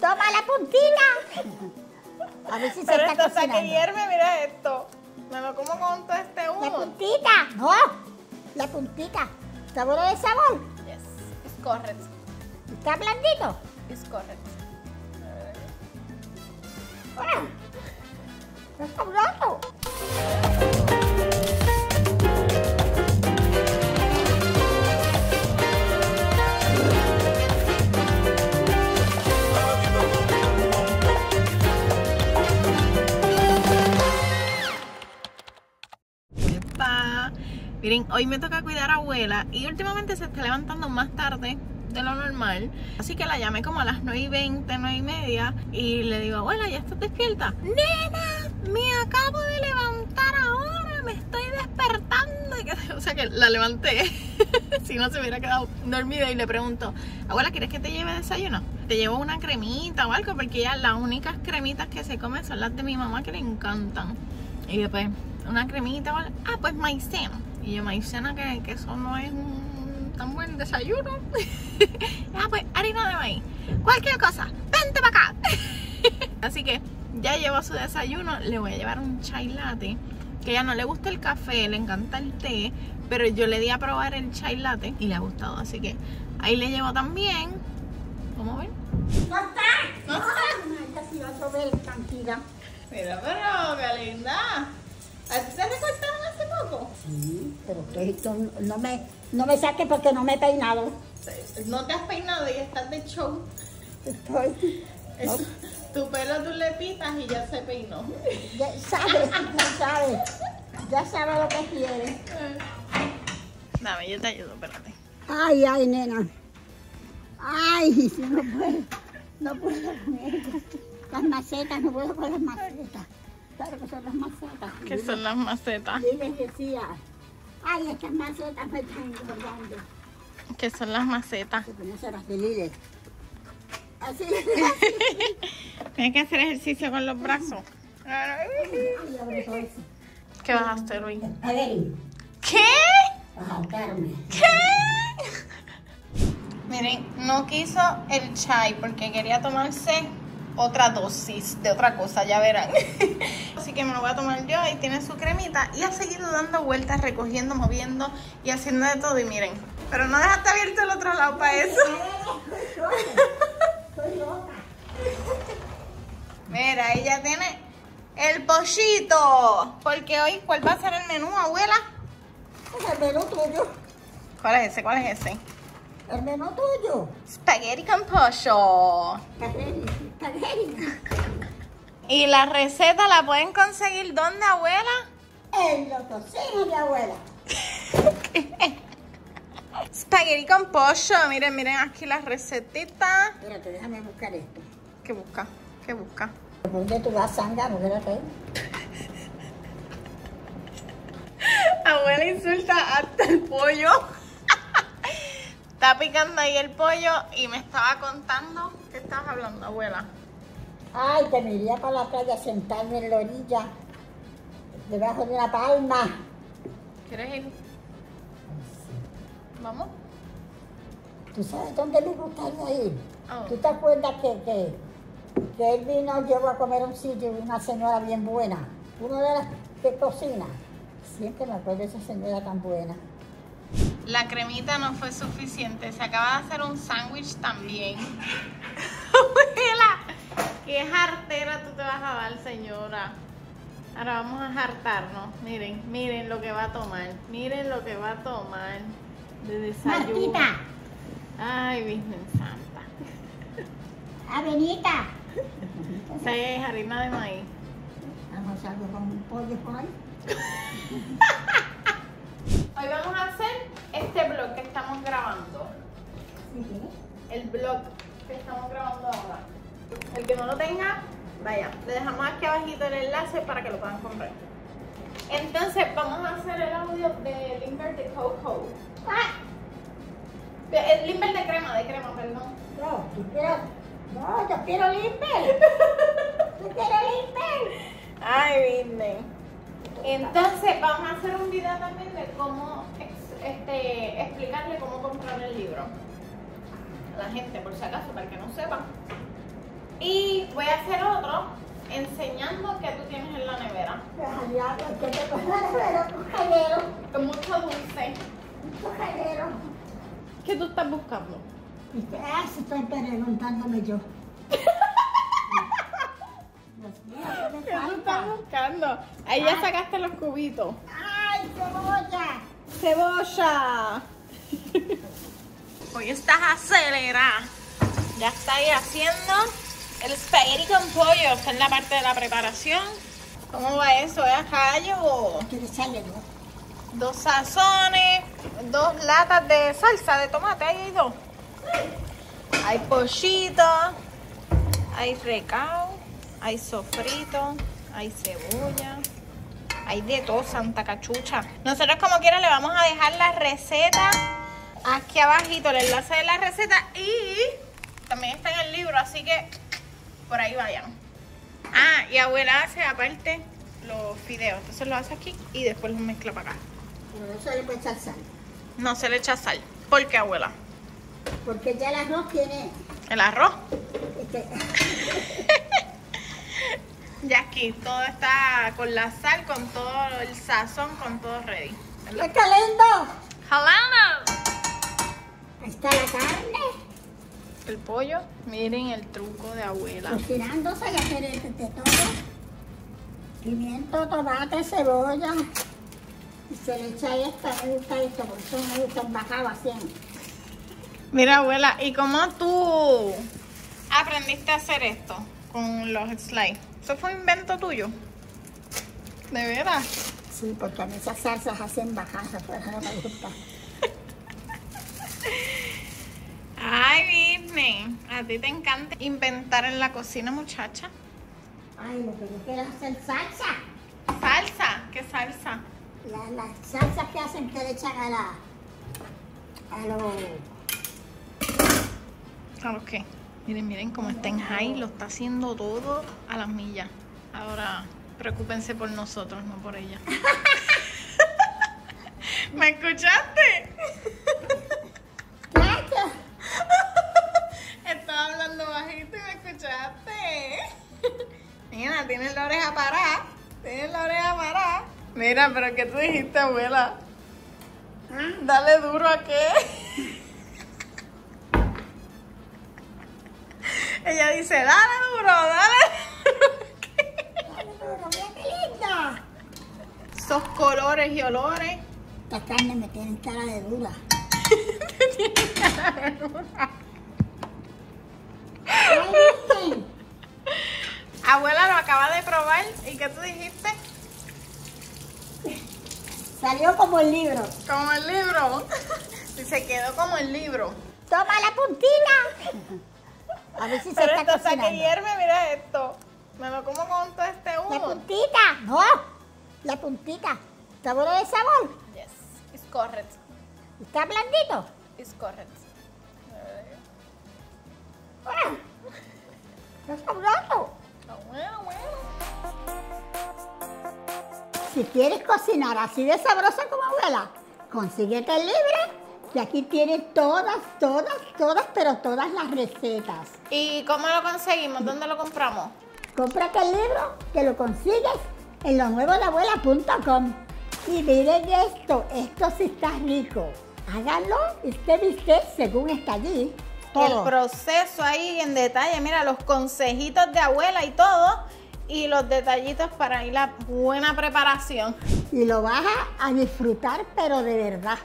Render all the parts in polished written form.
Toma la puntita. A ver si se está hasta cocinando. que hierve, mira esto. Me lo como con todo este humo. La puntita. No, la puntita. ¿Está bueno de sabor? Yes, it's correct. ¿Está blandito? It's correct. Bueno, está blando. Miren, hoy me toca cuidar a abuela y últimamente se está levantando más tarde de lo normal. Así que la llamé como a las 9:20, 9:30 y le digo, abuela, ¿ya estás despierta? Nena, me acabo de levantar ahora, me estoy despertando. O sea que la levanté. Si no se hubiera quedado dormida y le pregunto, abuela, ¿quieres que te lleve desayuno? Te llevo una cremita o algo, porque ya las únicas cremitas que se comen son las de mi mamá que le encantan. Y después, una cremita o algo. Ah, pues maicena. Y yo, maicena, que eso no es un tan buen desayuno. Ah, pues harina de maíz. Cualquier cosa, vente para acá. Así que ya llevo su desayuno. Le voy a llevar un chai latte. Que a ella no le gusta el café, le encanta el té. Pero yo le di a probar el chai latte y le ha gustado. Así que ahí le llevo también. ¿Cómo ven? ¡No está! ¡No está! Casi va a llover cantidad. Mira, pero qué linda. ¿A ti te recortaron hace poco? Sí, pero esto no me saque porque no me he peinado. No te has peinado y estás de show. Estoy... Tu pelo tú le pitas y ya se peinó. Ya sabe. Ya sabe lo que quiere. Dame, yo te ayudo, espérate. Ay, ay, nena. Ay, si no puedo. No puedo con ellas. Las macetas, no puedo con las macetas. Claro que son las macetas. ¿Qué son las macetas? Y les decía, ay, estas macetas me están engordando. ¿Qué son las macetas? Se ponen las felices. Así. Tienes que hacer ejercicio con los brazos. Ay, abre todo eso. ¿Qué vas a hacer hoy? A ver, ¿Qué? a saltarme. ¿Qué? Miren, no quiso el chai porque quería tomarse otra dosis de otra cosa, ya verán. Así que me lo voy a tomar yo. Ahí tiene su cremita y ha seguido dando vueltas, recogiendo, moviendo y haciendo de todo. Y miren, pero no dejaste abierto el otro lado para eso. Estoy loca. Mira, ella tiene el pollito. Porque hoy, ¿cuál va a ser el menú, abuela? Es el menú tuyo. ¿Cuál es ese? ¿Cuál es ese? El menú tuyo. Spaghetti con pollo. Spaghetti. ¿Y la receta la pueden conseguir dónde, abuela? En los tocinos de abuela. Spaghetti con pollo. Miren, miren aquí la recetita. Espérate, déjame buscar esto. ¿Qué busca? ¿Qué busca? ¿Por dónde tú vas, Sanga? Espérate. Abuela insulta hasta el pollo. Está picando ahí el pollo y me estaba contando. ¿Qué estabas hablando, abuela? Ay, que me iría para la playa a sentarme en la orilla, debajo de una palma. ¿Quieres ir? ¿Vamos? ¿Tú sabes dónde me gustaría ir? Oh. ¿Tú te acuerdas que él vino, llevó a comer a un sitio y una señora bien buena? Una de las que cocina. Siempre me acuerdo de esa señora tan buena. La cremita no fue suficiente. Se acaba de hacer un sándwich también. Abuela, qué jartera tú te vas a dar, señora. Ahora vamos a jartarnos. Miren, miren lo que va a tomar. Miren lo que va a tomar de desayuno. Martita, Ay, Virgen Santa. Avenita. Esa es harina de maíz. Vamos a algo con un pollo por ahí. Hoy vamos a hacer este vlog que estamos grabando. Sí. El vlog que estamos grabando ahora. El que no lo tenga, vaya, le dejamos aquí abajito el enlace para que lo puedan comprar. Entonces vamos a hacer el audio de Limber de Coco. El Limber de crema, perdón. No, yo quiero Limber. Yo quiero Limber. Ay, Disney. Entonces vamos a hacer un video también de cómo explicarle cómo comprar el libro a la gente, por si acaso, para que no sepa. Y voy a hacer otro enseñando qué tú tienes en la nevera. ¿Qué te pasa la nevera? Un caldero. Con mucho dulce. Un caldero. ¿Qué tú estás buscando? Eso estoy preguntándome yo. ¿Qué tú estás buscando? Ahí ya sacaste los cubitos. ¡Ay, cebolla! ¡Cebolla! Hoy estás acelerada. Ya está ahí haciendo el espagueti con pollo. Está en la parte de la preparación. ¿Cómo va eso? ¿Es callo? ¿Quieres echarle dos? 2 sazones, 2 latas de salsa de tomate. Ahí hay 2. Hay pollito, hay recao, hay sofrito, hay cebolla. Hay de todo, santa cachucha. Nosotros como quiera le vamos a dejar la receta aquí abajito, el enlace de la receta, y también está en el libro, así que por ahí vayan. Ah, y abuela hace aparte los fideos, entonces los hace aquí y después los mezcla para acá. Pero no se le puede echar sal. No se le echa sal. ¿Por qué, abuela? Porque ya el arroz tiene... ¿El arroz? Este... Ya aquí todo está con la sal, con todo el sazón, con todo ready. ¡Qué lindo! ¡Jalana! Ahí está la carne. El pollo, miren el truco de abuela. Cocinándose y hacer de todo. Pimiento, tomate, cebolla. Y se le echa esto, me gusta esto, porque eso me gusta embajado así. Mira, abuela, ¿y cómo tú aprendiste a hacer esto con los slides? ¿Eso fue un invento tuyo? ¿De veras? Sí, porque a mí esas salsas hacen bajadas, por eso no me gusta. Ay, Virne, a ti te encanta inventar en la cocina, muchacha. Ay, lo que yo quiero es hacer salsa. ¿Salsa? ¿Qué salsa? Las salsas que hacen que le echan a los... ¿A los qué? Miren, miren cómo está en high, lo está haciendo todo a las millas. Ahora, preocúpense por nosotros, no por ella. ¿Me escuchaste? Estaba hablando bajito y me escuchaste. Mira, tienes la oreja parada. Tienes la oreja parada. Mira, pero ¿qué tú dijiste, abuela? Dale duro a qué. Ella dice, dale duro, dale duro. Mira qué linda. Esos colores y olores. Esta carne me tiene cara de dura. Ay, Abuela lo acaba de probar. ¿Y qué tú dijiste? salió como el libro. Como el libro. Y se quedó como el libro. Toma la puntita. A ver si se Pero está esto está que cocinando. hierve, mira esto. Me lo como con todo este La humo. puntita. No, la puntita. ¿Está bueno de sabor? Yes, it's correct. ¿Está blandito? It's correct. Está sabroso. Bueno, bueno. Si quieres cocinar así de sabrosa como abuela, consíguete el libro, que aquí tiene todas, pero todas las recetas. ¿Y cómo lo conseguimos? ¿Dónde lo compramos? Cómprate el libro, que lo consigues en lonuevodeabuela.com. Y miren esto sí está rico. Háganlo y usted viste según está allí. Todo. El proceso ahí en detalle, mira los consejitos de abuela y todo, y los detallitos para ir la buena preparación. Y lo vas a disfrutar, pero de verdad.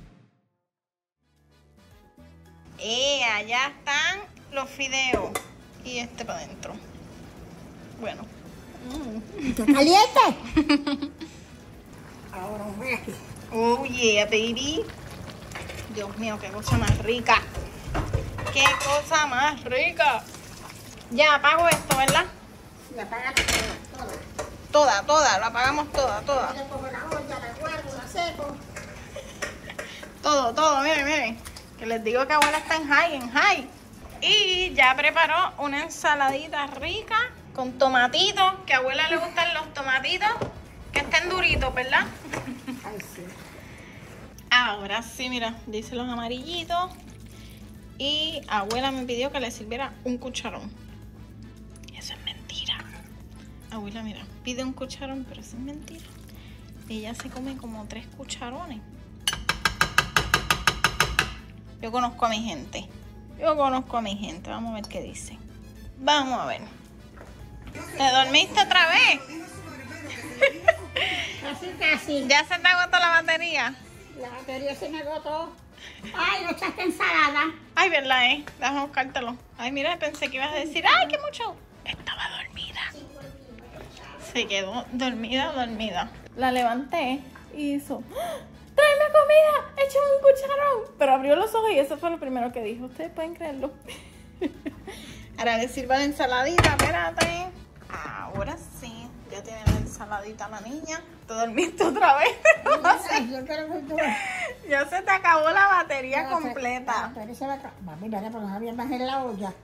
Allá están los fideos y este para adentro. Bueno. ¿Está caliente? Ahora voy aquí. Oh yeah, baby. Dios mío, qué cosa más rica. Qué cosa más rica. Ya apago esto, ¿verdad? Y apagas toda. Toda, la apagamos toda. Yo le pongo la olla, la guardo, la seco. Todo, miren. Que les digo que abuela está en high. Y ya preparó una ensaladita rica con tomatitos, que a abuela le gustan los tomatitos que estén duritos, ¿verdad? Ay, sí. Ahora sí, mira, dice los amarillitos. Y abuela me pidió que le sirviera un cucharón. Eso Abuela, mira, pide un cucharón, pero eso es mentira. Ella se come como 3 cucharones. Yo conozco a mi gente. Vamos a ver qué dice. Vamos a ver. ¿Te dormiste otra vez? Casi. ¿Ya se te agotó la batería? La batería se me agotó. Ay, no echaste ensalada. Ay, ¿verdad, Déjame buscártelo. Ay, mira, pensé que ibas a decir, ay, qué mucho. Estaba dormida. Se quedó dormida. La levanté y hizo, ¡tráeme comida! ¡Échame un cucharón! Pero abrió los ojos y eso fue lo primero que dijo. Ustedes pueden creerlo. Ahora le sirvo la ensaladita, espérate. Ahora sí, ya tiene la ensaladita la niña. ¿Te dormiste otra vez? Yo creo que tú... Ya se te acabó la batería completa. La batería se va a acabar. Mami, vale, porque no había más en la olla.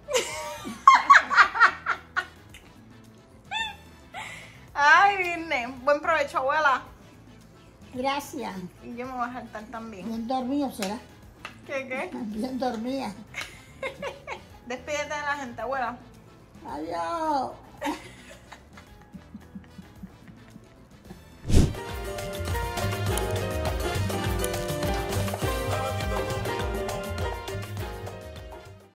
Ay, Virne, buen provecho, abuela. Gracias. Y yo me voy a saltar también. Bien dormido será. ¿Qué? Bien dormida. Despídete de la gente, abuela. Adiós.